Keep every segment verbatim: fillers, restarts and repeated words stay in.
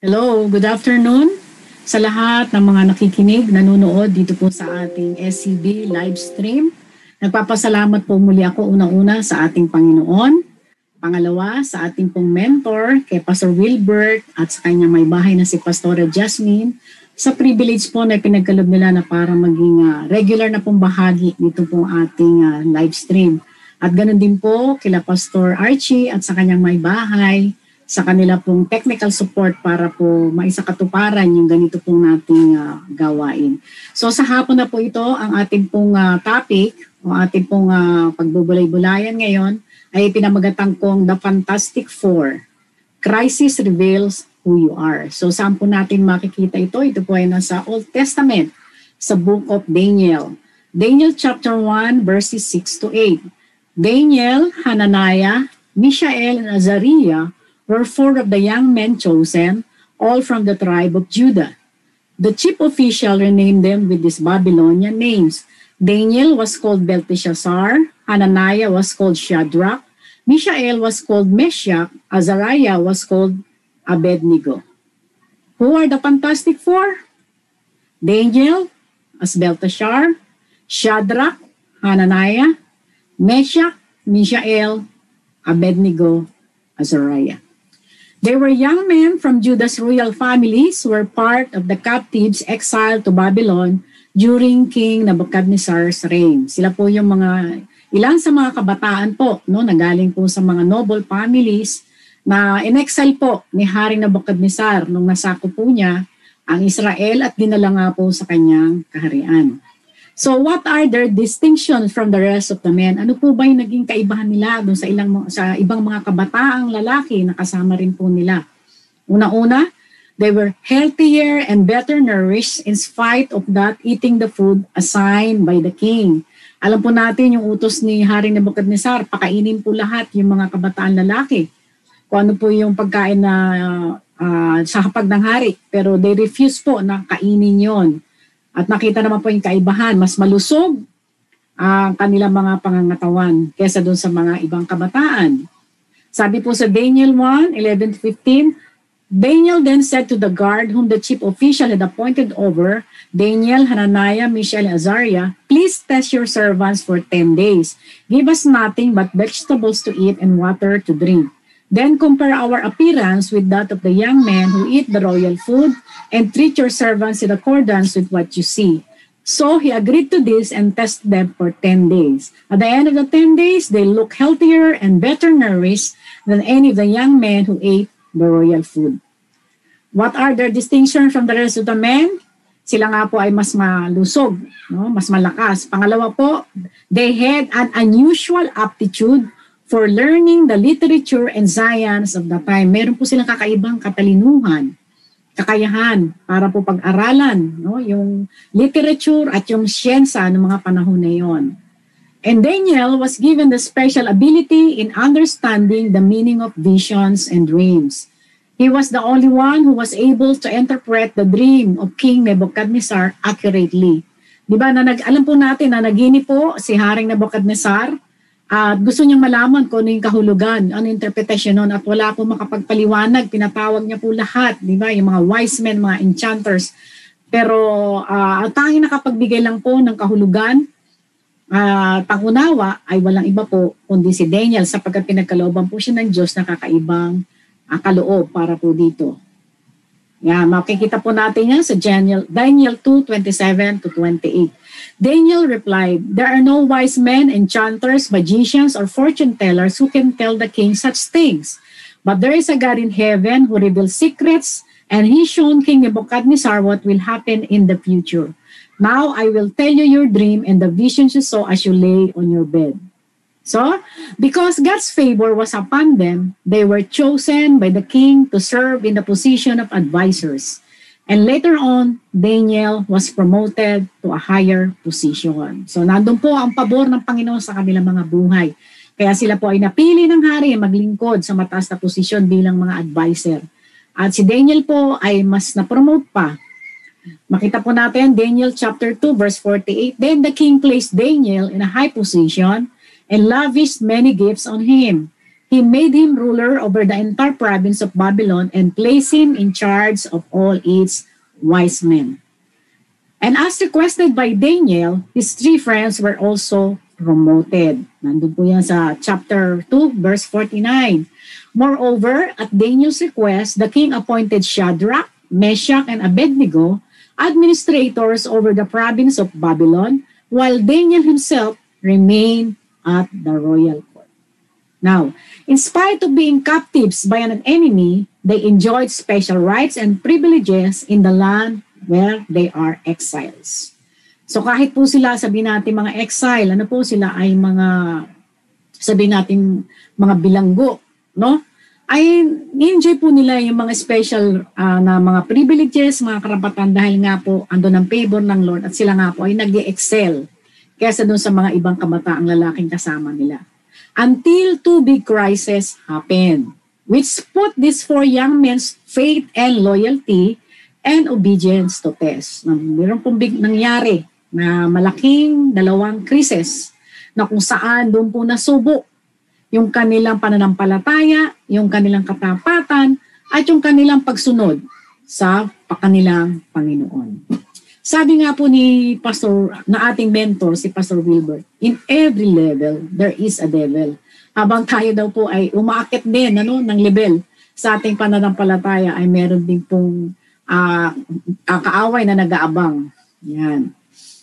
Hello, good afternoon sa lahat ng mga nakikinig, nanonood dito po sa ating S C B live stream. Nagpapasalamat po muli ako unang-una sa ating Panginoon. Pangalawa, sa ating pong mentor, kay Pastor Wilbert at sa kanyang may bahay na si Pastora Jasmine, sa privilege po na pinagkaloob nila na para maging uh, regular na pong bahagi dito pong ating uh, live stream. At ganoon din po kila Pastor Archie at sa kanyang may bahay, sa kanila pong technical support para po maisakatuparan yung ganito pong nating uh, gawain. So sa hapon na po ito, ang ating pong uh, topic o ating pong uh, pagbubulay-bulayan ngayon ay pinamagatang kong The Fantastic Four. Crisis Reveals Who You Are. So saan po natin makikita ito? Ito po ay nasa Old Testament sa Book of Daniel. Daniel chapter one verses six to eight. Daniel, Hananiah, Mishael, and Azariah were four of the young men chosen, all from the tribe of Judah. The chief official renamed them with these Babylonian names. Daniel was called Belteshazzar, Hananiah was called Shadrach, Mishael was called Meshach, Azariah was called Abednego. Who are the Fantastic Four? Daniel as Belteshazzar, Shadrach, Hananiah, Meshach, Mishael, Abednego, Azariah. They were young men from Judah's royal families who were part of the captives exiled to Babylon during King Nebuchadnezzar's reign. Sila po yung mga, ilan sa mga kabataan po, no, na galing po sa mga noble families na in-exile po ni Haring Nebuchadnezzar nung nasako po niya ang Israel at dinala nga po sa kanyang kaharian. So what are their distinctions from the rest of the men? Ano po ba yung naging kaibahan nila doon sa ilang sa ibang mga kabataang lalaki na kasama rin po nila? Una-una, they were healthier and better nourished in spite of not eating the food assigned by the king. Alam po natin yung utos ni Haring Nebuchadnezzar, pakainin po lahat yung mga kabataan lalaki. Kung ano po yung pagkain na uh, sa hapag ng hari, pero they refuse po na kainin yon. At nakita naman po yung kaibahan, mas malusog ang kanilang mga pangangatawan kesa doon sa mga ibang kabataan. Sabi po sa Daniel one, eleven to fifteen, Daniel then said to the guard whom the chief official had appointed over, Daniel, Hananiah, Mishael, and Azariah, please test your servants for ten days. Give us nothing but vegetables to eat and water to drink. Then compare our appearance with that of the young men who eat the royal food and treat your servants in accordance with what you see. So he agreed to this and tested them for ten days. At the end of the ten days, they look healthier and better nourished than any of the young men who ate the royal food. What are their distinctions from the rest of the men? Sila nga po ay mas malusog, no? Mas malakas. Pangalawa po, they had an unusual aptitude for learning the literature and science of the time. Meron po silang kakaibang katalinuhan, kakayahan para po pag-aralan, no, yung literature at yung siyensa ng mga panahon na yon. And Daniel was given the special ability in understanding the meaning of visions and dreams. He was the only one who was able to interpret the dream of King Nebuchadnezzar accurately. Di ba, na nag, alam po natin na naginip po si Haring Nebuchadnezzar at uh, gusto niyang malaman kung ano yung kahulugan, ano yung interpretation nun, at wala po makapagpaliwanag, pinatawag niya po lahat, di ba, yung mga wise men, mga enchanters. Pero uh, ang tanging nakapagbigay lang po ng kahulugan, uh, pangunawa, ay walang iba po, kundi si Daniel, sapagkat pinagkalooban po siya ng Diyos na kakaibang uh, kaloob para po dito. Yeah, makikita po natin yan sa Daniel, Daniel two, twenty-seven to twenty-eight. Daniel replied, there are no wise men, enchanters, magicians, or fortune tellers who can tell the king such things. But there is a God in heaven who reveals secrets, and he shown King Nebuchadnezzar what will happen in the future. Now I will tell you your dream and the visions you saw as you lay on your bed. So, because God's favor was upon them, they were chosen by the king to serve in the position of advisors. And later on, Daniel was promoted to a higher position. So, nandun po ang pabor ng Panginoon sa kanilang mga buhay. Kaya sila po ay napili ng hari maglingkod sa mataas na posisyon bilang mga advisor. At si Daniel po ay mas na-promote pa. Makita po natin, Daniel chapter two, verse forty-eight. Then the king placed Daniel in a high position and lavished many gifts on him. He made him ruler over the entire province of Babylon and placed him in charge of all its wise men. And as requested by Daniel, his three friends were also promoted. Nandun po yan sa chapter two, verse forty-nine. Moreover, at Daniel's request, the king appointed Shadrach, Meshach, and Abednego administrators over the province of Babylon, while Daniel himself remained at the royal court. Now, in spite of being captives by an enemy, they enjoyed special rights and privileges in the land where they are exiles. So kahit po sila, sabihin natin mga exile, ano po sila ay mga, sabihin natin mga bilanggo, no? Ay enjoy po nila yung mga special uh, na mga privileges, mga karapatan dahil nga po ando ng favor ng Lord at sila nga po ay nag-excel kaysa doon sa mga ibang kamataang lalaking kasama nila. Until two big crises happened, which put these four young men's faith and loyalty and obedience to test. Meron pong big nangyari na malaking dalawang krisis na kung saan doon po nasubok yung kanilang pananampalataya, yung kanilang katapatan, at yung kanilang pagsunod sa kanilang Panginoon. Sabi nga po ni Pastor, na ating mentor, si Pastor Wilbert, in every level, there is a devil. Habang tayo daw po ay umaakit din ano, ng level sa ating pananampalataya, ay meron din pong uh, kaaway na nag-aabang. Yan.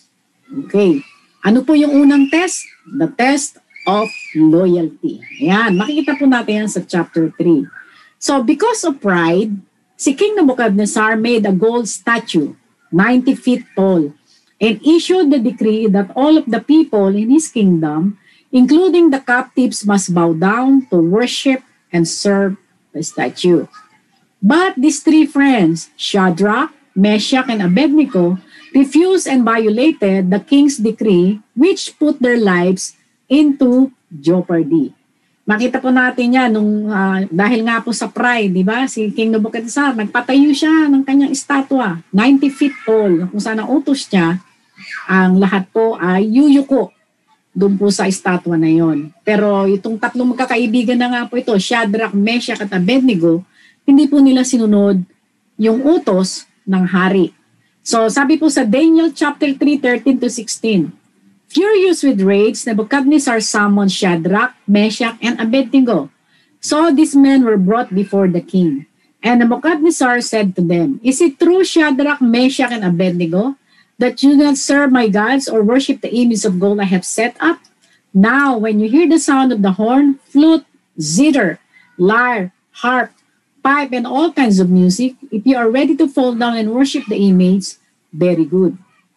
Okay. Ano po yung unang test? The test of loyalty. Yan. Makikita po natin yan sa chapter three. So, because of pride, si King Nebuchadnezzar made a gold statue ninety feet tall, and issued the decree that all of the people in his kingdom, including the captives, must bow down to worship and serve the statue. But these three friends, Shadrach, Meshach, and Abednego, refused and violated the king's decree, which put their lives into jeopardy. Makita po natin yan nung, uh, dahil nga po sa pride, di ba? Si King Nebuchadnezzar, nagpatayo siya ng kanyang estatwa, ninety feet tall, kung saan ang utos niya, ang lahat po ay yuyuko doon po sa estatwa na yon. Pero itong tatlong magkakaibigan na nga po ito, Shadrach, Meshach, at Abednego, hindi po nila sinunod yung utos ng hari. So sabi po sa Daniel chapter three, thirteen to sixteen, furious with rage, Nebuchadnezzar summoned Shadrach, Meshach, and Abednego. So these men were brought before the king. And Nebuchadnezzar said to them, is it true, Shadrach, Meshach, and Abednego, that you do not serve my gods or worship the image of gold I have set up? Now, when you hear the sound of the horn, flute, zither, lyre, harp, pipe, and all kinds of music, if you are ready to fall down and worship the image, very good.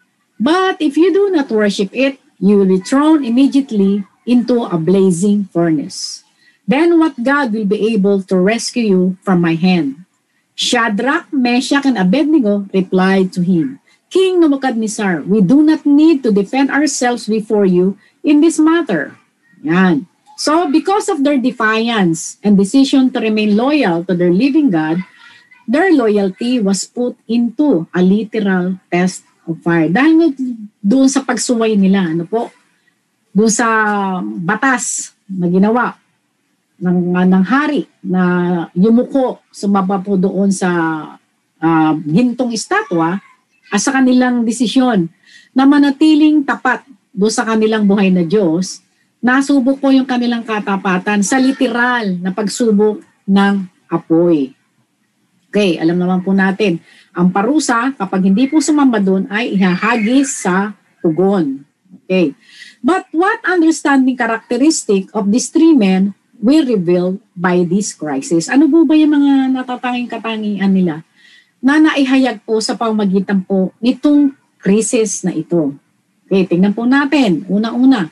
But if you do not worship it, you will be thrown immediately into a blazing furnace. Then what God will be able to rescue you from my hand? Shadrach, Meshach, and Abednego replied to him, King Nebuchadnezzar, we do not need to defend ourselves before you in this matter. Yan. So because of their defiance and decision to remain loyal to their living God, their loyalty was put into a literal test of fire. Dahil doon sa pagsuway nila, ano po, doon sa batas na ginawa ng, ng hari na yumuko, sumaba po doon sa uh, gintong estatwa at sa kanilang desisyon na manatiling tapat doon sa kanilang buhay na Diyos, nasubok po yung kanilang katapatan sa literal na pagsubok ng apoy. Okay, alam naman po natin, ang parusa, kapag hindi po sumamba doon, ay ihahagis sa pugon. Okay. But what understanding characteristic of these three men were revealed by this crisis? Ano po ba yung mga natatanging katangian nila na naihayag po sa pamamagitan po nitong crisis na ito? Okay, tingnan po natin. Una-una,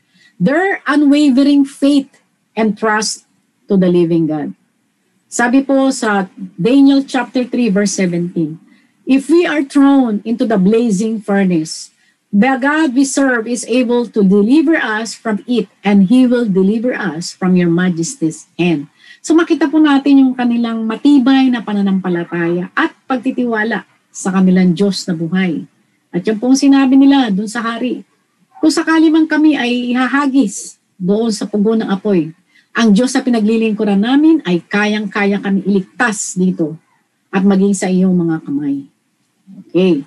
their unwavering faith and trust to the living God. Sabi po sa Daniel chapter three verse seventeen, if we are thrown into the blazing furnace, the God we serve is able to deliver us from it, and He will deliver us from your majesty's hand. So makita po natin yung kanilang matibay na pananampalataya at pagtitiwala sa kanilang Diyos na buhay. At yung pong sinabi nila doon sa hari, kung sakali man kami ay ihahagis doon sa pugo ng apoy, ang Diyos na pinaglilingkuran namin ay kayang-kaya kami iligtas dito at maging sa iyong mga kamay. Okay.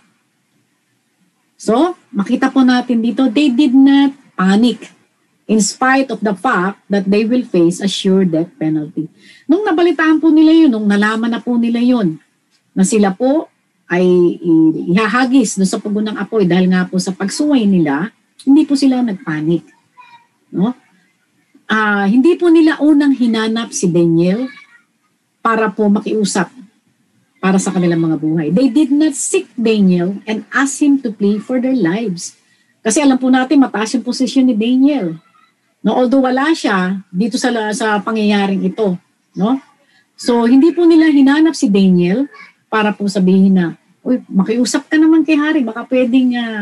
So, makita po natin dito, they did not panic in spite of the fact that they will face a sure death penalty. Nung nabalitaan po nila yun, nung nalaman na po nila yun, na sila po ay ihahagis doon sa pugo ng apoy dahil nga po sa pagsuway nila, hindi po sila nagpanik. No? Uh, hindi po nila unang hinanap si Daniel para po makiusap para sa kanilang mga buhay. They did not seek Daniel and ask him to plead for their lives. Kasi alam po natin, mataas yung posisyon ni Daniel. No, although wala siya dito sa, sa pangyayaring ito. No? So, hindi po nila hinanap si Daniel para po sabihin na, uy, makiusap ka naman kay Hari, baka pwedeng uh,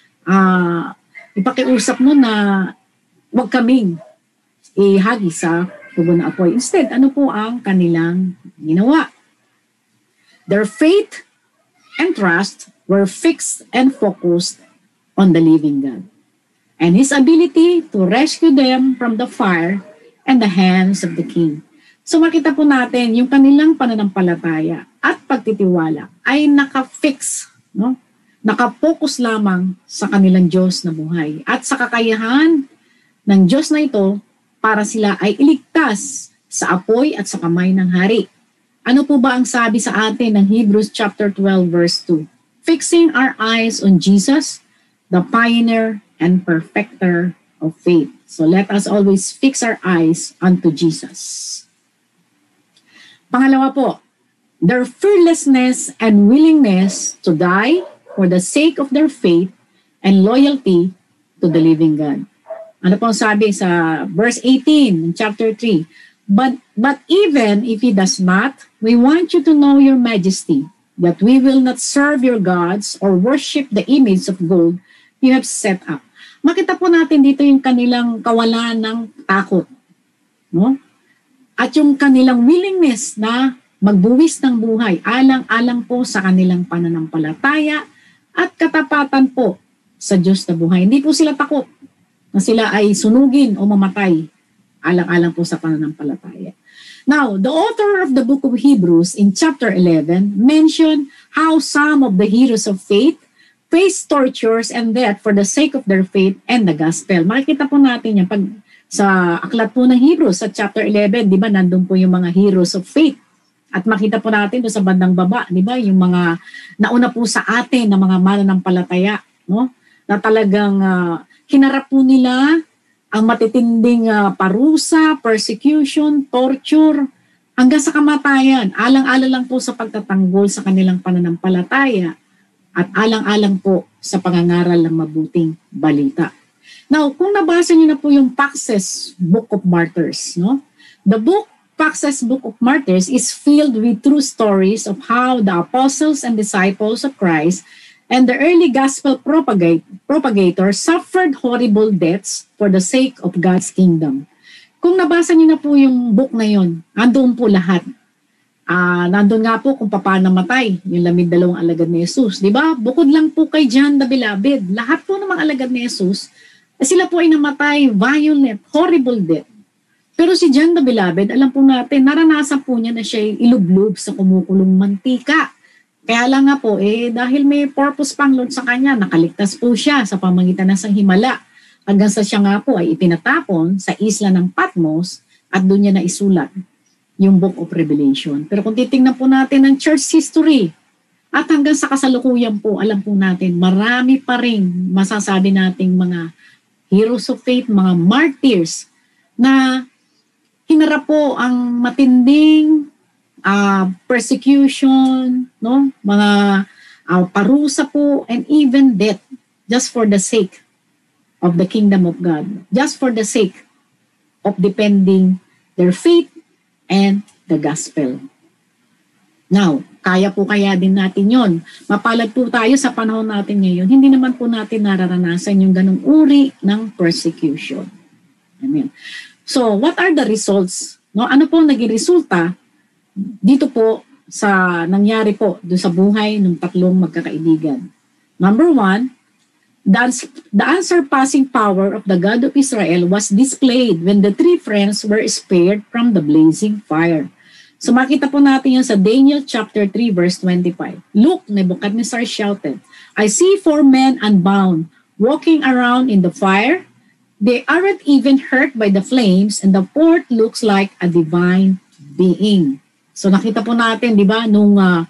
uh, ipakiusap mo na huwag kaming ihagi sa pugo ng apoy. Instead, ano po ang kanilang ginawa? Their faith and trust were fixed and focused on the living God and His ability to rescue them from the fire and the hands of the king. So makita po natin yung kanilang pananampalataya at pagtitiwala ay naka-fix, no? Naka-focus lamang sa kanilang Diyos na buhay at sa kakayahan ng Diyos na ito para sila ay iligtas sa apoy at sa kamay ng hari. Ano po ba ang sabi sa atin ng Hebrews chapter twelve verse two? Fixing our eyes on Jesus, the pioneer and perfecter of faith. So let us always fix our eyes unto Jesus. Pangalawa po, their fearlessness and willingness to die for the sake of their faith and loyalty to the living God. Ano po ang sabi sa verse eighteen, chapter three? But, but even if He does not, we want you to know, Your Majesty, that we will not serve your gods or worship the image of gold you have set up. Makita po natin dito yung kanilang kawalan ng takot. No? At yung kanilang willingness na magbuwis ng buhay, alang-alang po sa kanilang pananampalataya at katapatan po sa Diyos na buhay. Hindi po sila takot na sila ay sunugin o mamatay, alang-alang po sa pananampalataya. Now, the author of the book of Hebrews in chapter eleven mentioned how some of the heroes of faith faced tortures and death for the sake of their faith and the gospel. Makikita po natin yan pag sa aklat po ng Hebrews sa chapter eleven, di ba, nandun po yung mga heroes of faith. At makita po natin doon sa bandang baba, di ba, yung mga nauna po sa atin na mga mananampalataya, no? Na talagang uh, hinarap po nila ang matitinding uh, parusa, persecution, torture, hanggang sa kamatayan. Alang-alang lang po sa pagtatanggol sa kanilang pananampalataya at alang-alang po sa pangangaral ng mabuting balita. Now, kung nabasa niyo na po yung Pax's Book of Martyrs, no? The book, Pax's Book of Martyrs is filled with true stories of how the apostles and disciples of Christ and the early gospel propagate, propagators suffered horrible deaths for the sake of God's kingdom. Kung nabasa niyo na po yung book na yun, andun po lahat. Uh, nandun nga po kung paano namatay yung labing dalawang alagad ni Jesus. Di ba? Bukod lang po kay John the Beloved, lahat po ng mga alagad ni Jesus, sila po ay namatay violent, horrible death. Pero si John the Beloved, alam po natin, naranasan po niya na siya ilublob sa kumukulong mantika. Kaya lang nga po, eh, dahil may purpose pang Lord sa kanya, nakaligtas po siya sa pamagitan ng Himala. Hanggang sa siya nga po ay ipinatapon sa isla ng Patmos at doon niya naisulat yung Book of Revelation. Pero kung titingnan po natin ang church history at hanggang sa kasalukuyan po, alam po natin, marami pa rin masasabi nating mga heroes of faith, mga martyrs na hinarap po ang matinding Uh, persecution, no, mga uh, parusa po, and even death, just for the sake of the kingdom of God, just for the sake of defending their faith and the gospel. Now, kaya po kaya din natin yon. Mapalad po tayo sa panahon natin ngayon, hindi naman po natin nararanasan yung ganung uri ng persecution. Amen. So, what are the results? No, ano po naging resulta dito po sa nangyari po doon sa buhay ng tatlong magkakaibigan? Number one, The, uns- the unsurpassing power of the God of Israel was displayed when the three friends were spared from the blazing fire. So makita po natin yun sa Daniel chapter three verse twenty-five. Look, Nebuchadnezzar shouted, I see four men unbound, walking around in the fire. They aren't even hurt by the flames, and the fourth looks like a divine being. So nakita po natin, di ba, nung uh,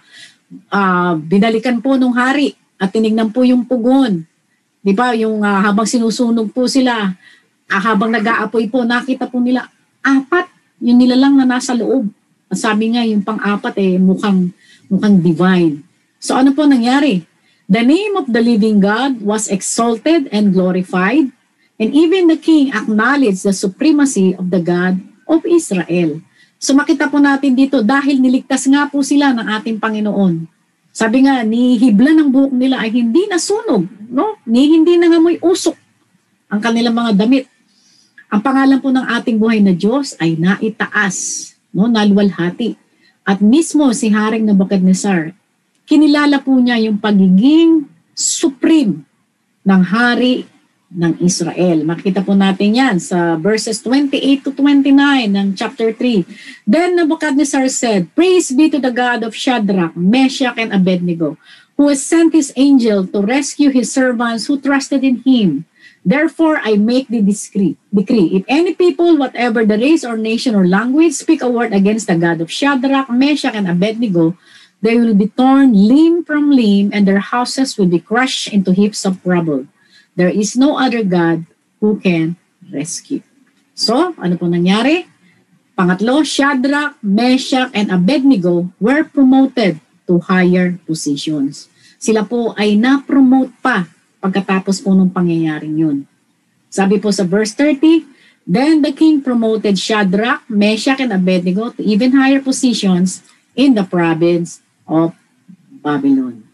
uh, binalikan po nung hari at tinignan po yung pugon. Di ba, yung uh, habang sinusunog po sila, uh, habang nag-aapoy po, nakita po nila, apat yung nilalang na nasa loob. At sabi nga, yung pang-apat eh, mukhang, mukhang divine. So ano po nangyari? The name of the living God was exalted and glorified, and even the king acknowledged the supremacy of the God of Israel. So makita po natin dito, dahil niligtas nga po sila ng ating Panginoon. Sabi nga, ni hibla ng buhok nila ay hindi nasunog, no? Ni hindi nangamoy usok ang kanilang mga damit. Ang pangalan po ng ating buhay na Diyos ay naitaas, no? Naluwalhati. At mismo si Haring Nebuchadnezzar, kinilala po niya yung pagiging supreme ng hari ng Israel. Makita po natin yan sa verses twenty-eight to twenty-nine ng chapter three. Then Nebuchadnezzar said, Praise be to the God of Shadrach, Meshach, and Abednego, who has sent his angel to rescue his servants who trusted in him. Therefore, I make the decree. decree. If any people, whatever the race or nation or language, speak a word against the God of Shadrach, Meshach, and Abednego, they will be torn limb from limb, and their houses will be crushed into heaps of rubble. There is no other God who can rescue. So, ano po nangyari? Pangatlo, Shadrach, Meshach, and Abednego were promoted to higher positions. Sila po ay na-promote pa pagkatapos po nung pangyayaring yun. Sabi po sa verse thirty, Then the king promoted Shadrach, Meshach, and Abednego to even higher positions in the province of Babylon.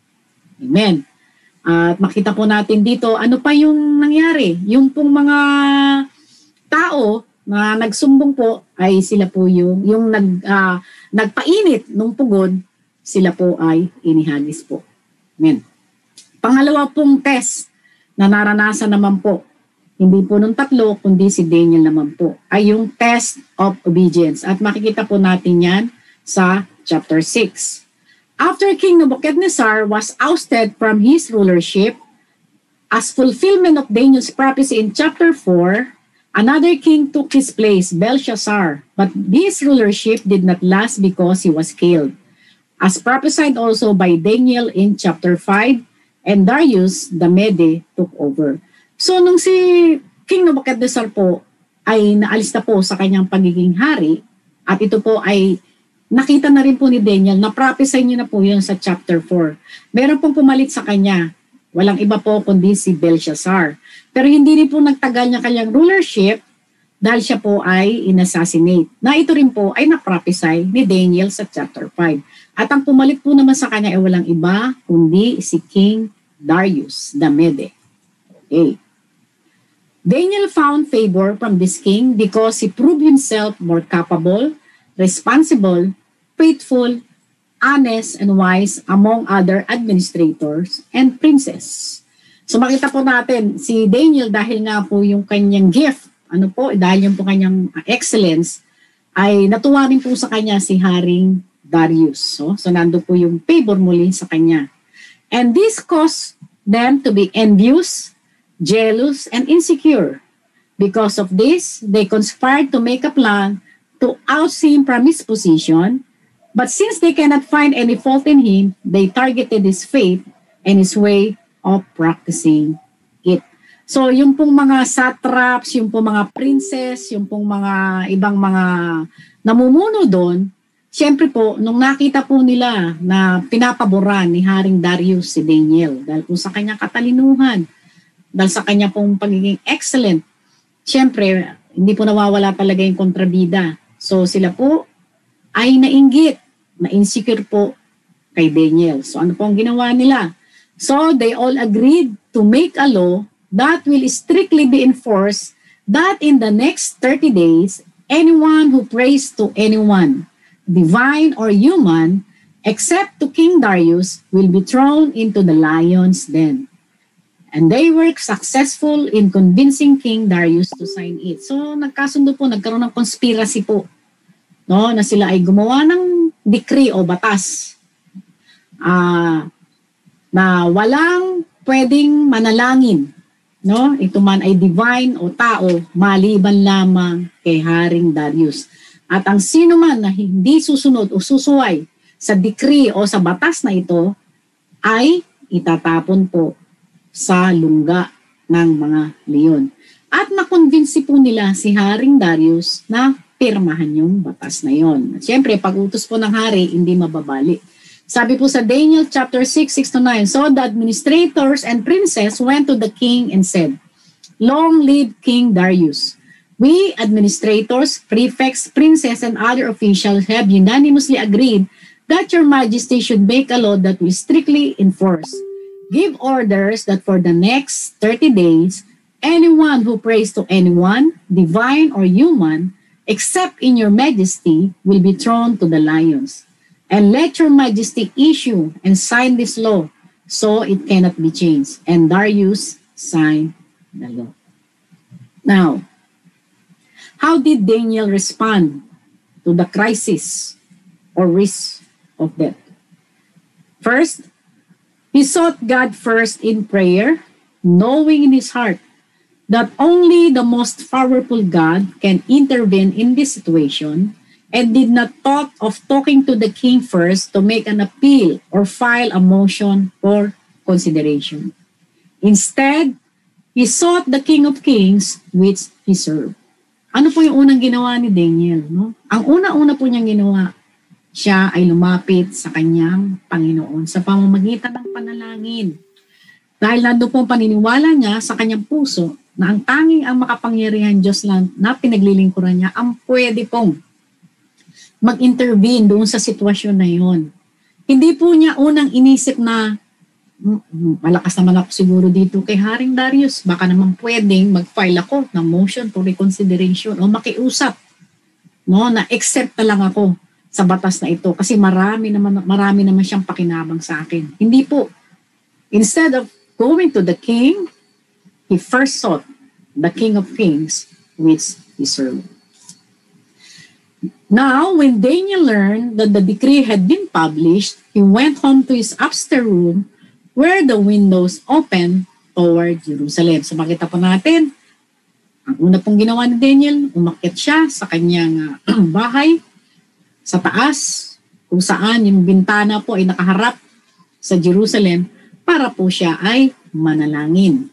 Amen. At makita po natin dito, ano pa yung nangyari? Yung pong mga tao na nagsumbong po ay sila po yung, yung nag, uh, nagpainit ng pugon, sila po ay inihagis po. Amen. Pangalawa pong test na naranasan naman po, hindi po nung tatlo, kundi si Daniel naman po, ay yung test of obedience. At makikita po natin yan sa chapter six. After King Nebuchadnezzar was ousted from his rulership, as fulfillment of Daniel's prophecy in chapter four, another king took his place, Belshazzar, but this rulership did not last because he was killed, as prophesied also by Daniel in chapter five, and Darius the Mede took over. So nung si King Nebuchadnezzar po ay naalis na po sa kanyang pagiging hari, at ito po ay nakita na rin po ni Daniel, na-prophesy niyo na po yun sa chapter four. Meron pong pumalit sa kanya. Walang iba po kundi si Belshazzar. Pero hindi rin po nagtagal niya kanyang rulership dahil siya po ay inassassinate. Na ito rin po ay na-prophesy ni Daniel sa chapter five. At ang pumalit po naman sa kanya ay walang iba kundi si King Darius the Mede. Okay. Daniel found favor from this king because he proved himself more capable, responsible, faithful, honest, and wise among other administrators and princes. So makita po natin, si Daniel dahil nga po yung kanyang gift, ano po, dahil yung po kanyang excellence, ay natuwa rin po sa kanya si Haring Darius. So, so nando po yung favor muli sa kanya. And this caused them to be envious, jealous, and insecure. Because of this, they conspired to make a plan to oust him from his position, but since they cannot find any fault in him, they targeted his faith and his way of practicing it. So yung pong mga satraps, yung pong mga princess, yung pong mga ibang mga namumuno doon, siyempre po, nung nakita po nila na pinapaboran ni Haring Darius si Daniel, dahil po sa kanyang katalinuhan, dahil sa kanya pong pagiging excellent, siyempre, hindi po nawawala talaga yung kontrabida. So sila po ay nainggit, na-insecure po kay Daniel. So ano po ang ginawa nila? So they all agreed to make a law that will strictly be enforced that in the next thirty days, anyone who prays to anyone, divine or human, except to King Darius, will be thrown into the lion's den. And they were successful in convincing King Darius to sign it. So nagkasundo po, nagkaroon ng conspiracy po, no, na sila ay gumawa ng decree o batas uh, na walang pwedeng manalangin, no? Ito man ay divine o tao, maliban lamang kay Haring Darius. At ang sino man na hindi susunod o susuway sa decree o sa batas na ito ay itatapon po sa lungga ng mga leon. At nakonvinsi po nila si Haring Darius na pirmahan yung batas na yon. At syempre, pag utos po ng hari, hindi mababali. Sabi po sa Daniel chapter six, six to nine, so the administrators and princes went to the king and said, "Long live King Darius. We administrators, prefects, princes, and other officials have unanimously agreed that your majesty should make a law that will strictly enforce. Give orders that for the next thirty days, anyone who prays to anyone, divine or human, except in your majesty, will be thrown to the lions. And let your majesty issue and sign this law, so it cannot be changed." And Darius signed the law. Now, how did Daniel respond to the crisis or risk of death? First, he sought God first in prayer, knowing in his heart that only the most powerful God can intervene in this situation, and did not thought of talking to the king first to make an appeal or file a motion for consideration. Instead, he sought the King of Kings, which he served. Ano po yung unang ginawa ni Daniel? No? Ang una-una po niyang ginawa, siya ay lumapit sa kanyang Panginoon sa pamamagitan ng panalangin. Dahil nandun po ang paniniwala niya sa kanyang puso na ang tanging ang makapangyarihan Diyos lang na pinaglilingkuran niya ang pwede pong mag-intervene doon sa sitwasyon na yon. Hindi po niya unang inisip na malakas naman ako siguro dito kay Haring Darius, baka naman pwedeng mag-file ako ng motion for reconsideration o makiusap, no, na accept na lang ako sa batas na ito kasi marami naman marami naman siyang pakinabang sa akin. Hindi po. Instead of going to the king, he first sought the King of Kings, which he served. Now, when Daniel learned that the decree had been published, he went home to his upstairs room where the windows opened toward Jerusalem. So makita po natin, ang una pong ginawa ni Daniel, umakyat siya sa kanyang uh, bahay, sa taas, kung saan yung bintana po ay nakaharap sa Jerusalem para po siya ay manalangin.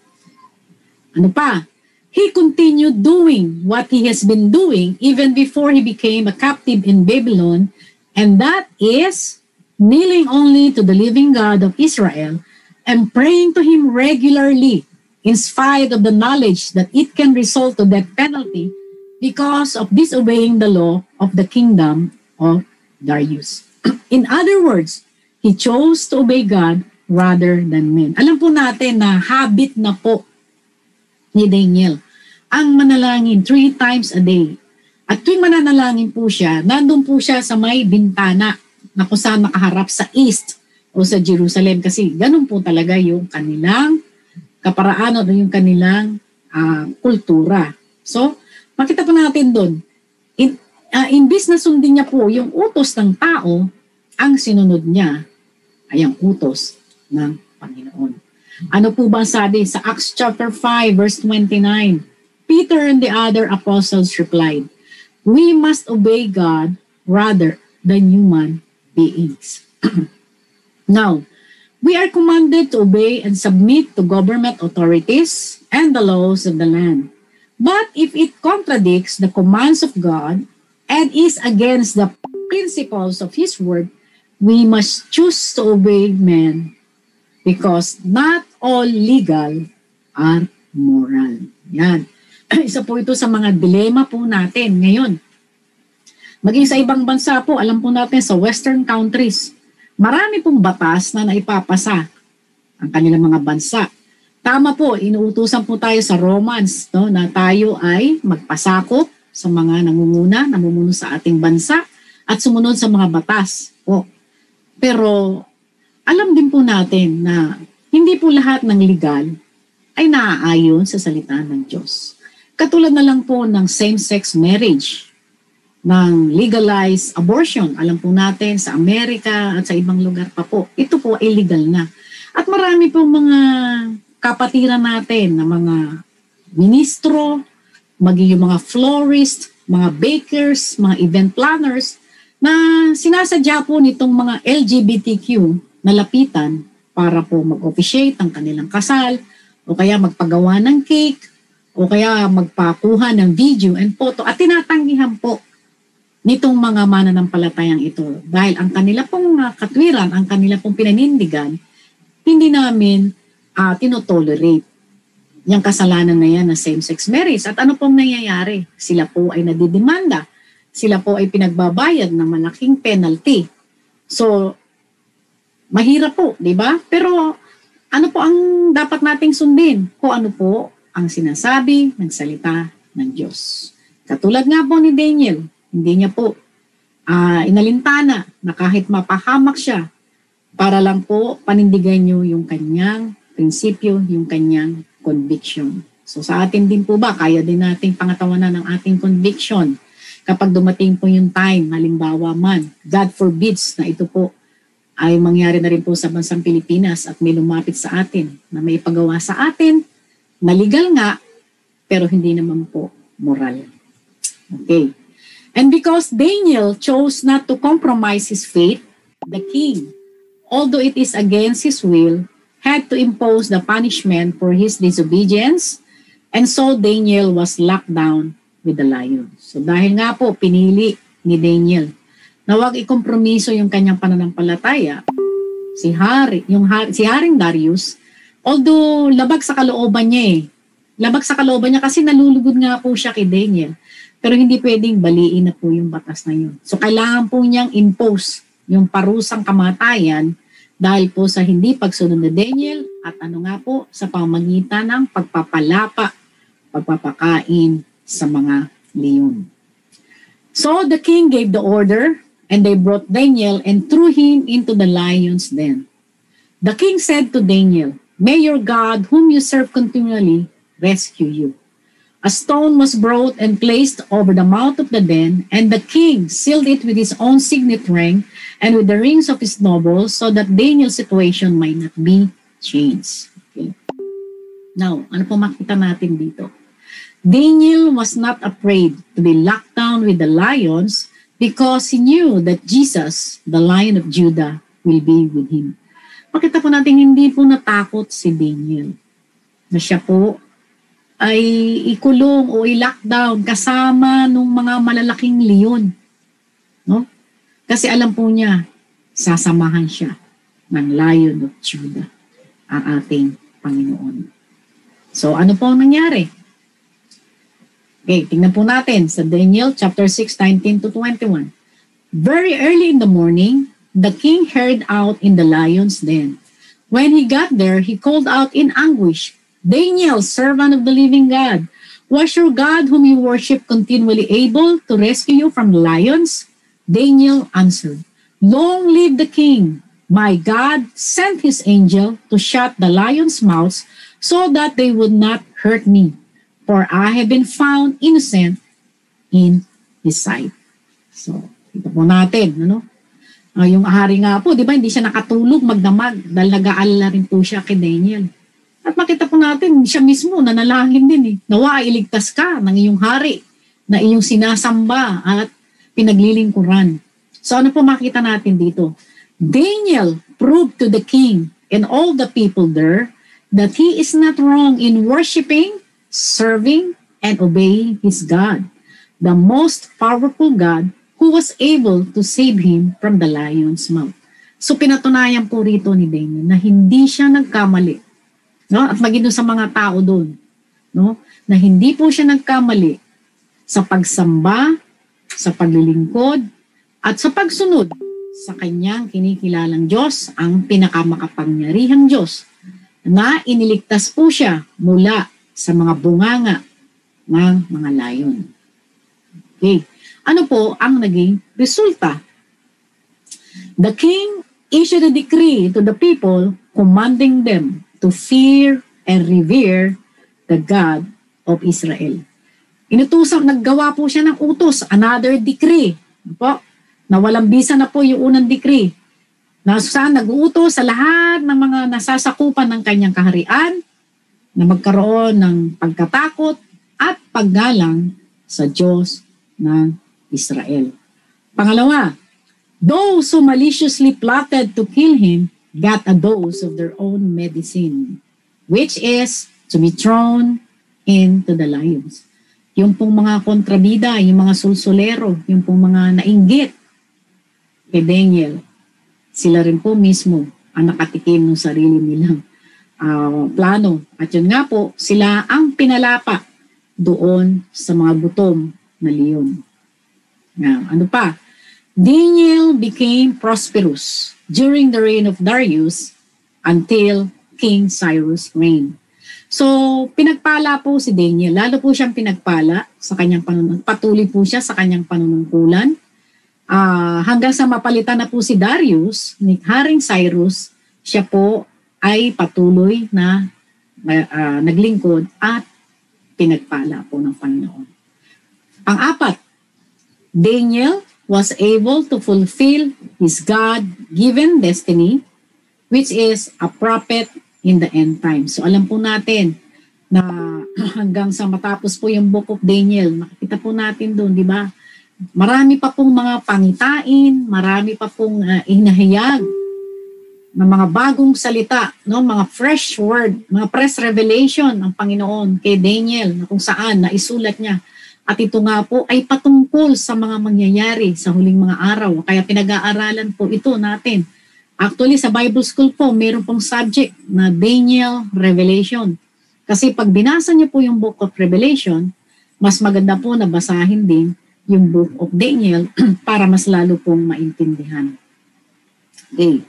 Ano pa? He continued doing what he has been doing even before he became a captive in Babylon, and that is kneeling only to the living God of Israel and praying to him regularly in spite of the knowledge that it can result to death penalty because of disobeying the law of the kingdom of Darius. In other words, he chose to obey God rather than men. Alam po natin na habit na po ni Daniel ang manalangin three times a day. At tuwing mananalangin po siya, nandun po siya sa may bintana na kung saan nakaharap sa east o sa Jerusalem kasi ganun po talaga yung kanilang kaparaan o yung kanilang uh, kultura. So, makita po natin doon, in, uh, imbis na sundin niya po yung utos ng tao, ang sinunod niya ay ang utos ng Panginoon. Ano po ba sabi sa Acts chapter five verse twenty-nine? Peter and the other apostles replied, "We must obey God rather than human beings." Now, we are commanded to obey and submit to government authorities and the laws of the land. But if it contradicts the commands of God and is against the principles of His word, we must choose to obey men because not all legal are moral. Yan. Isa po ito sa mga dilema po natin ngayon. Maging sa ibang bansa po, alam po natin sa western countries, marami pong batas na naipapasa ang kanilang mga bansa. Tama po, inuutusan po tayo sa Romans, no, na tayo ay magpasakop sa mga nangunguna, namumuno sa ating bansa at sumunod sa mga batas po. Pero alam din po natin na hindi po lahat ng legal ay naaayon sa salita ng Diyos. Katulad na lang po ng same-sex marriage, ng legalized abortion. Alam po natin sa Amerika at sa ibang lugar pa po, ito po ay legal na. At marami pong mga kapatiran natin na mga ministro, maging yung mga florist, mga bakers, mga event planners, na sinasadya po nitong mga L G B T Q na lapitan para po mag-officiate ang kanilang kasal, o kaya magpagawa ng cake, o kaya magpakuha ng video and photo, at tinatanggihan po nitong mga mananampalatayang ito. Dahil ang kanila pong uh, katwiran, ang kanila pong pinanindigan, hindi namin uh, tinotolerate yung kasalanan na yan na same-sex marriage. At ano pong nangyayari? Sila po ay nadidemanda. Sila po ay pinagbabayad ng malaking penalty. So, mahirap po, di ba? Pero ano po ang dapat nating sundin? Kung ano po ang sinasabi ng salita ng Diyos. Katulad nga po ni Daniel, hindi niya po uh, inalintana na kahit mapahamak siya, para lang po panindigan niyo yung kanyang prinsipyo, yung kanyang conviction. So sa atin din po ba, kaya din nating pangatawanan ng ating conviction kapag dumating po yung time, halimbawa man, God forbids na ito po ay mangyari na rin po sa bansang Pilipinas at may lumapit sa atin na may ipagawa sa atin na legal nga, pero hindi naman po moral. Okay. And because Daniel chose not to compromise his faith, the king, although it is against his will, had to impose the punishment for his disobedience, and so Daniel was locked down with the lions. So dahil nga po pinili ni Daniel na wag ikompromiso yung kanyang pananampalataya, si Hari, yung Hari, si Haring Darius, although labag sa kalooban niya eh, labag sa kalooban niya kasi nalulugod nga po siya kay Daniel, pero hindi pwedeng baliin na po yung batas na yun. So kailangan po niyang impose yung parusang kamatayan dahil po sa hindi pagsunod ni Daniel at ano nga po sa pamagitan ng pagpapalapa, pagpapakain sa mga leon. So the king gave the order and they brought Daniel and threw him into the lion's den. The king said to Daniel, "May your God, whom you serve continually, rescue you." A stone was brought and placed over the mouth of the den, and the king sealed it with his own signet ring and with the rings of his nobles so that Daniel's situation might not be changed. Okay. Now, ano po makita natin dito? Daniel was not afraid to be locked down with the lions because he knew that Jesus, the Lion of Judah, will be with him. Makita po natin hindi po natakot si Daniel na siya po ay ikulong o i-lockdown kasama ng mga malalaking leon. No? Kasi alam po niya, sasamahan siya ng Lion of Judah, ang ating Panginoon. So ano po ang nangyari? Okay, tingnan po natin sa Daniel chapter six, nineteen to twenty-one. Very early in the morning, the king heard out in the lion's den. When he got there, he called out in anguish, "Daniel, servant of the living God, was your God whom you worship continually able to rescue you from the lions?" Daniel answered, "Long live the king. My God sent his angel to shut the lions' mouths so that they would not hurt me, for I have been found innocent in his sight." So, ito po natin, ano? Uh, yung hari nga po, di ba, hindi siya nakatulog magdamag dahil nag-aalala rin po siya kay Daniel. At makita po natin, siya mismo nanalangin din eh. Nawa, iligtas ka ng iyong hari na iyong sinasamba at pinaglilingkuran. So ano po makita natin dito? Daniel proved to the king and all the people there that he is not wrong in worshiping, serving, and obeying his God, the most powerful God who was able to save him from the lion's mouth. So pinatunayan po rito ni Daniel na hindi siya nagkamali. No? At maging sa mga tao doon, no? Na hindi po siya nagkamali sa pagsamba, sa paglilingkod, at sa pagsunod sa kanyang kinikilalang Diyos, ang pinakamakapangyarihang Diyos, na iniligtas po siya mula sa mga bunganga ng mga layon. Okay. Ano po ang naging resulta? The king issued a decree to the people commanding them to fear and revere the God of Israel. Inutusang, naggawa po siya ng utos, another decree. Po, na walang bisa na po yung unang decree. Na saan nag-uutos sa lahat ng mga nasasakupan ng kanyang kaharian na magkaroon ng pagkatakot at paggalang sa Diyos ng Israel. Pangalawa, those who maliciously plotted to kill him got a dose of their own medicine, which is to be thrown into the lions. Yung pong mga kontrabida, yung mga sulsulero, yung pong mga nainggit kay Daniel, sila rin po mismo ang nakatikim ng sarili nilang uh, plano. At yun nga po, sila ang pinalapa doon sa mga gutom na leon. Now, ano pa? Daniel became prosperous during the reign of Darius until King Cyrus' reign. So, pinagpala po si Daniel. Lalo po siyang pinagpala sa kanyang panunungkulan. Patuloy po siya sa kanyang panunungkulan. Uh, hanggang sa mapalitan na po si Darius, ni Haring Cyrus, siya po ay patuloy na uh, naglingkod at pinagpala po ng Panginoon. Pang-apat, Daniel was able to fulfill his God-given destiny, which is a prophet in the end time. So alam po natin na hanggang sa matapos po yung Book of Daniel, makikita po natin doon, di ba? Marami pa pong mga pangitain, marami pa pong uh, inahayag ng mga bagong salita, no? Mga fresh word, mga fresh revelation ng Panginoon kay Daniel na kung saan naisulat niya. At ito nga po ay patungkol sa mga mangyayari sa huling mga araw. Kaya pinag-aaralan po ito natin. Actually, sa Bible School po, mayroon pong subject na Daniel Revelation. Kasi pag binasa niyo po yung Book of Revelation, mas maganda po na basahin din yung Book of Daniel para mas lalo pong maintindihan. Okay.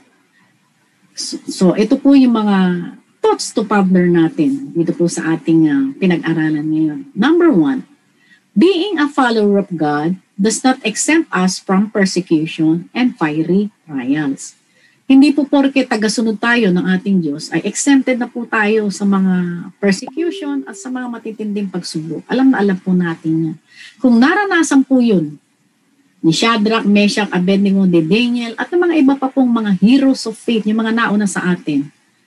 So, so ito po yung mga thoughts to ponder natin dito po sa ating uh, pinag-aralan ngayon. Number one, being a follower of God does not exempt us from persecution and fiery trials. Hindi po porke tagasunod tayo ng ating Diyos ay exempted na po tayo sa mga persecution at sa mga matitinding pagsubok. Alam na alam po natin yan. Kung naranasan po yun ni Shadrach, Meshach, Abednego, de Daniel at ng mga iba pa pong mga heroes of faith, yung mga nauna sa atin,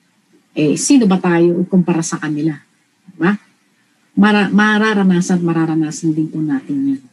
eh sino ba tayo kumpara sa kanila? Diba? Mara, mararanasan at mararanasan din po natin yan.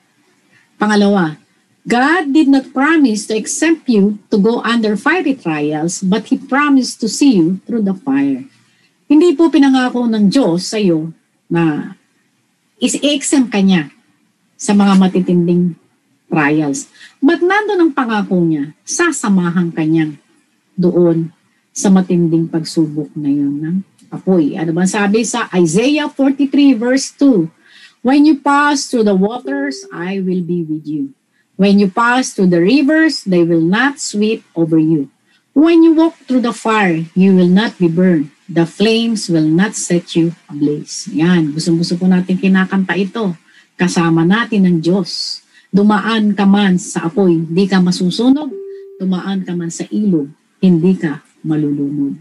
Pangalawa, God did not promise to exempt you to go under fiery trials, but He promised to see you through the fire. Hindi po pinangako ng Diyos sa iyo na is-exempt ka niya sa mga matitinding trials. But nandun ang pangako niya, sasamahan ka niya doon sa matinding pagsubok na yun ng apoy. Ano ba sabi sa Isaiah forty-three verse two? When you pass through the waters, I will be with you. When you pass through the rivers, they will not sweep over you. When you walk through the fire, you will not be burned. The flames will not set you ablaze. Yan, gusto-gusto po natin kinakanta ito. Kasama natin ang Diyos. Dumaan ka man sa apoy, hindi ka masusunog. Dumaan ka man sa ilog, hindi ka malulunod.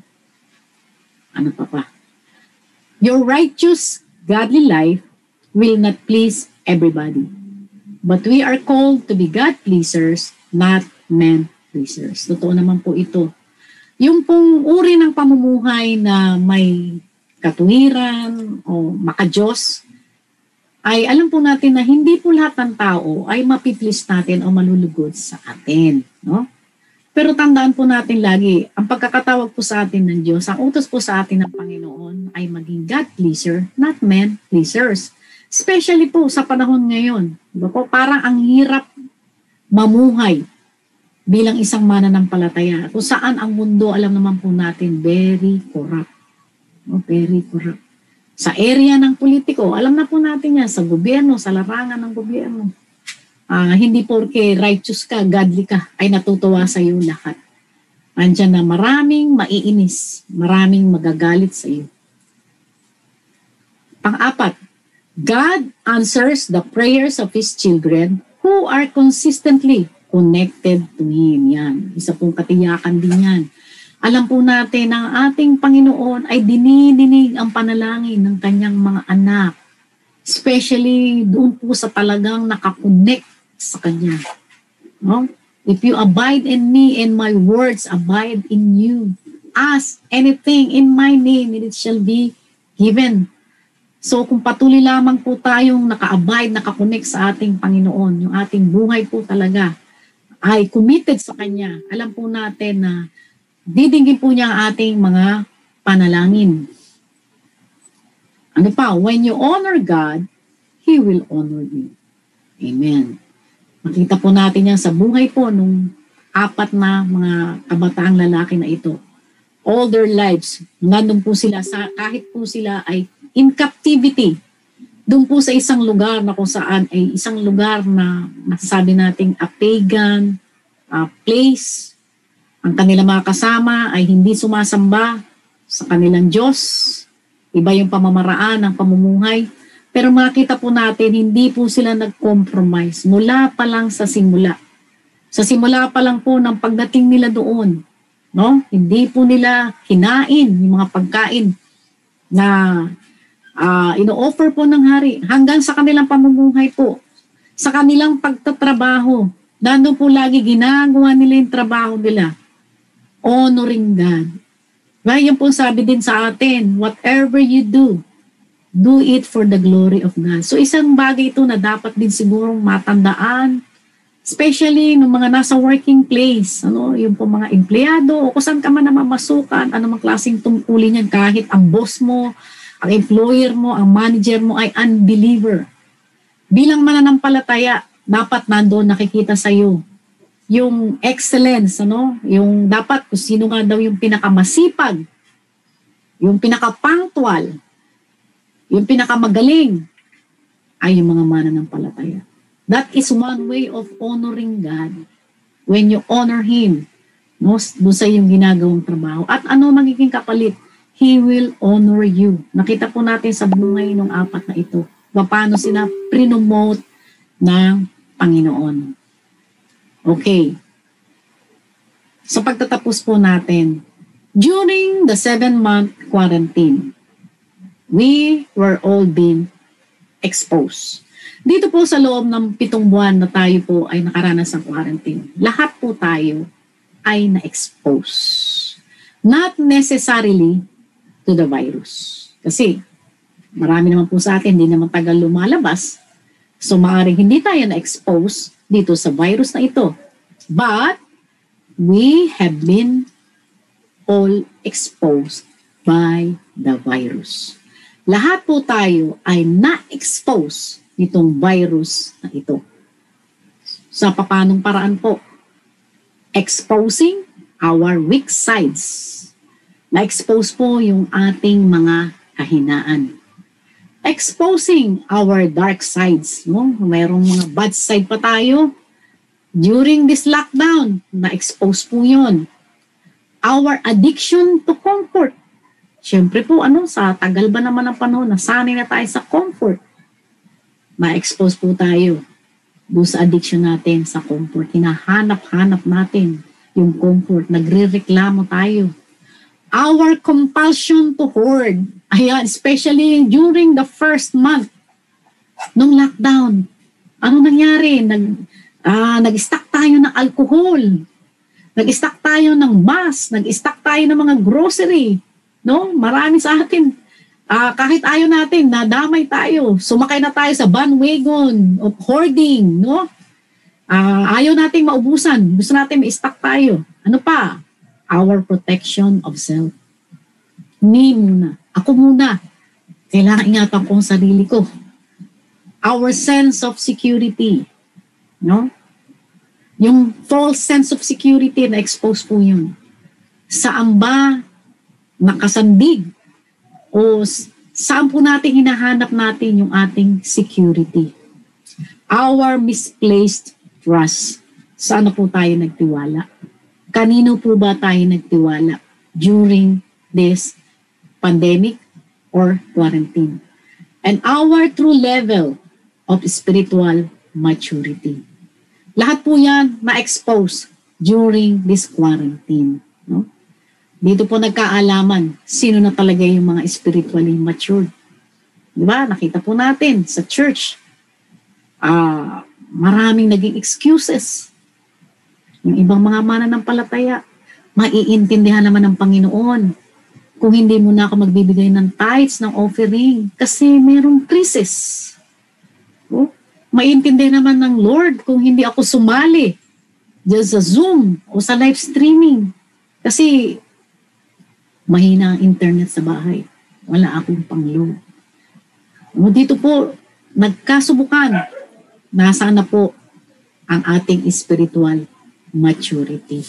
Ano pa pa? Your righteous, godly life will not please everybody. But we are called to be God-pleasers, not men-pleasers. Totoo naman po ito. Yung pong uri ng pamumuhay na may katuwiran o makajos, ay alam po natin na hindi po lahat ng tao ay mapiplease natin o malulugod sa atin. No? Pero tandaan po natin lagi, ang pagkakatawag po sa atin ng Diyos, ang utos po sa atin ng Panginoon ay maging God-pleaser, not men-pleasers. Especially po sa panahon ngayon. Diba po? Parang ang hirap mamuhay bilang isang mananampalataya. Kung saan ang mundo, alam naman po natin, very corrupt. No? Very corrupt. Sa area ng politiko, alam na po natin yan, sa gobyerno, sa larangan ng gobyerno. Uh, hindi porke righteous ka, godly ka, ay natutuwa sa iyo lahat. Andiyan na maraming maiinis, maraming magagalit sa iyo. Pang-apat, God answers the prayers of His children who are consistently connected to Him. Yan. Isa pong katiyakan din yan. Alam po natin na ang ating Panginoon ay dinidinig ang panalangin ng kanyang mga anak. Especially doon po sa talagang nakakonect sa kanya. No? If you abide in me and my words abide in you, ask anything in my name and it shall be given. So kung patuloy lamang po tayong naka-abide, nakakonect sa ating Panginoon, yung ating buhay po talaga ay committed sa Kanya, alam po natin na didinggin po niya ang ating mga panalangin. Ano pa? When you honor God, He will honor you. Amen. Makita po natin yan sa buhay po nung apat na mga kabataang lalaki na ito. All their lives, nandun po sila, sa, kahit po sila ay in captivity, doon po sa isang lugar na kung saan ay isang lugar na masasabi nating a pagan uh, place. Ang kanilang mga kasama ay hindi sumasamba sa kanilang Diyos. Iba yung pamamaraan ng pamumuhay. Pero makita po natin, hindi po sila nag-compromise mula pa lang sa simula. Sa simula pa lang po ng pagdating nila doon, no? Hindi po nila kinain yung mga pagkain na uh, ino-offer po ng hari hanggang sa kanilang pamumuhay po. Sa kanilang pagtatrabaho, nandun po lagi ginagawa nila yung trabaho nila. Honoring God. Right? Yan po sabi din sa atin, whatever you do, do it for the glory of God. So isang bagay ito na dapat din sigurong matandaan, especially ng mga nasa working place, ano, yung po mga empleyado o kung saan ka man namamasukan, ano mang klaseng tungkulin yan, kahit ang boss mo, ang employer mo, ang manager mo ay unbeliever. Bilang mananampalataya, dapat nandoon nakikita sa iyo yung excellence, ano, yung dapat kung sino nga daw yung pinakamasipag, yung pinaka-punctual, yung pinakamagaling ay yung mga mananampalataya. That is one way of honoring God when you honor Him, no, doon sa iyong ginagawang trabaho. At ano magiging kapalit? He will honor you. Nakita po natin sa buhay ng apat na ito, paano sila prinomote ng Panginoon. Okay. Sa pagtatapos po natin, during the seven-month quarantine, we were all being exposed. Dito po sa loob ng pitong buwan na tayo po ay nakaranas ng quarantine, lahat po tayo ay na-expose. Not necessarily to the virus. Kasi marami naman po sa atin, hindi naman tagal lumalabas. So maaaring hindi tayo na-expose dito sa virus na ito. But we have been all exposed by the virus. Lahat po tayo ay na-expose nitong virus na ito. Sa papanong paraan po? Exposing our weak sides. Na-expose po yung ating mga kahinaan. Exposing our dark sides. No? Mayroong mga bad side pa tayo. During this lockdown, na-expose po yun. Our addiction to comfort. Siyempre po, ano, sa tagal ba naman ng panahon, nasanay na tayo sa comfort. Ma-expose po tayo doon sa addiction natin sa comfort. Hinahanap-hanap natin yung comfort. Nagre-reklamo tayo. Our compulsion to hoard. Ayan, especially during the first month nung lockdown. Ano nangyari? Nag, ah, nag-stock tayo ng alcohol. Nag-stock tayo ng mask. Nag-stock tayo ng mga grocery. No? Marami sa atin. Uh, kahit ayaw natin, nadamay tayo. Sumakay na tayo sa bandwagon of hoarding, no? Uh, ayaw nating maubusan. Gusto natin may stock tayo. Ano pa? Our protection of self. Me muna. Ako muna. Kailangan ingatan ko ang sarili ko. Our sense of security. No? Yung false sense of security, na-expose po yun. Saan ba nakasandig? O saan po natin hinahanap natin yung ating security? Our misplaced trust. Saan na po tayo nagtiwala? Kanino po ba tayo nagtiwala during this pandemic or quarantine? And our true level of spiritual maturity. Lahat po yan na-expose during this quarantine. No? Dito po nagkaalaman sino na talaga yung mga spiritually matured. Di ba? Nakita po natin sa church, uh, maraming naging excuses. Yung ibang mga mananampalataya, maiintindihan naman ng Panginoon kung hindi mo na ako magbibigay ng tithes, ng offering, kasi merong crisis. Oh, maiintindihan naman ng Lord kung hindi ako sumali dyan sa Zoom o sa live streaming. Kasi mahina ang internet sa bahay. Wala akong pangload. O dito po, nagkasubukan. Nasaan na po ang ating spiritual maturity.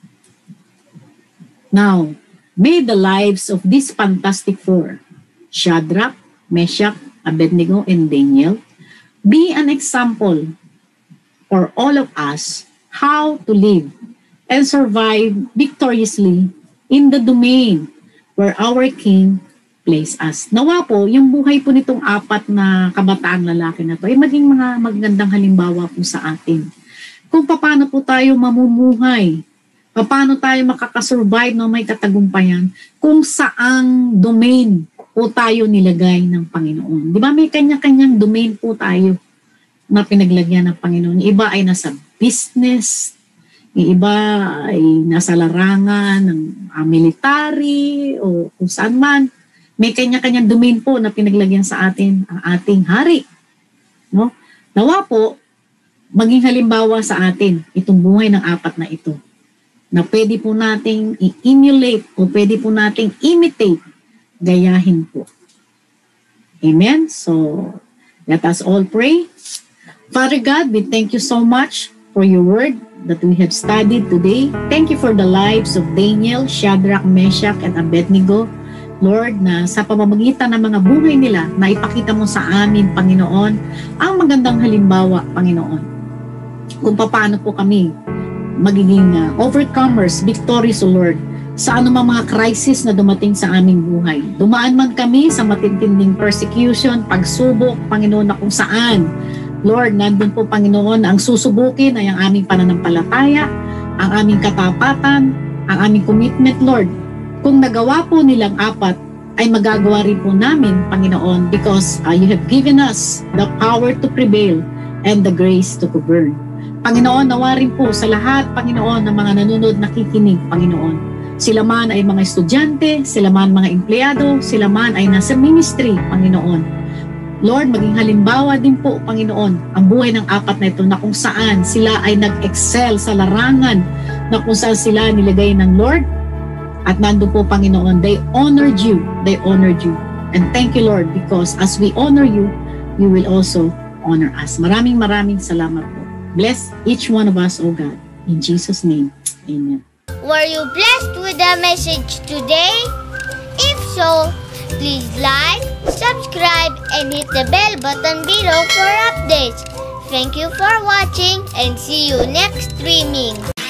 Now, may the lives of these fantastic four, Shadrach, Meshach, Abednego, and Daniel, be an example for all of us how to live and survive victoriously in the domain where our King placed us. Nawa po, yung buhay po nitong apat na kabataang lalaki na to ay maging mga magandang halimbawa po sa atin. Kung paano po tayo mamumuhay, paano tayo makakasurvive na may katagumpayan kung saang domain po tayo nilagay ng Panginoon. Di ba may kanya-kanyang domain po tayo na pinaglagyan ng Panginoon. Yung iba ay nasa business, yung iba ay nasa larangan ng uh, military o kung saan man. May kanya-kanyang domain po na pinaglagyan sa atin ang ating hari. No? Nawa po, maging halimbawa sa atin itong buhay ng apat na ito na pwede po nating i-emulate o pwede po nating imitate, gayahin po. Amen? So, let us all pray. Father God, we thank you so much for your word that we have studied today. Thank you for the lives of Daniel, Shadrach, Meshach, and Abednego. Lord, na sa pamamagitan ng mga buhay nila na ipakita mo sa amin, Panginoon, ang magandang halimbawa, Panginoon. Kung paano po kami magiging uh, overcomers, victorious, O Lord, sa anumang mga crisis na dumating sa aming buhay. Dumaan man kami sa matintinding persecution, pagsubok, Panginoon, na kung saan, Lord, nandun po, Panginoon, ang susubukin ay ang aming pananampalataya, ang aming katapatan, ang aming commitment, Lord. Kung nagawa po nilang apat, ay magagawa rin po namin, Panginoon, because uh, you have given us the power to prevail and the grace to govern. Panginoon, nawa rin po sa lahat, Panginoon, ng mga nanonood, nakikinig, Panginoon. Sila man ay mga estudyante, sila man mga empleyado, sila man ay nasa ministry, Panginoon. Lord, maging halimbawa din po, Panginoon, ang buhay ng apat na ito na kung saan sila ay nag-excel sa larangan, na kung saan sila nilagay ng Lord. At nandun po, Panginoon, they honored you. They honored you. And thank you, Lord, because as we honor you, you will also honor us. Maraming maraming salamat po. Bless each one of us, O God. In Jesus' name, amen. Were you blessed with the message today? If so, please like, subscribe, and hit the bell button below for updates. Thank you for watching and see you next streaming.